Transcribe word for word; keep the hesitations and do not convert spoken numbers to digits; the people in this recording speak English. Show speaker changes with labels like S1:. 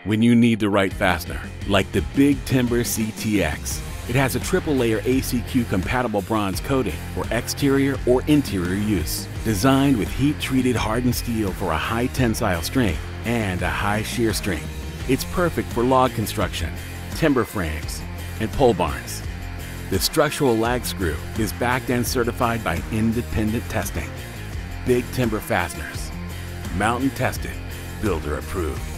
S1: when you need the right fastener, like the Big Timber C T X. It has a triple-layer A C Q-compatible bronze coating for exterior or interior use, designed with heat-treated hardened steel for a high tensile strength and a high shear strength. It's perfect for log construction, timber frames, and pole barns. The structural lag screw is backed and certified by independent testing. Big Timber Fasteners. Mountain tested, builder approved.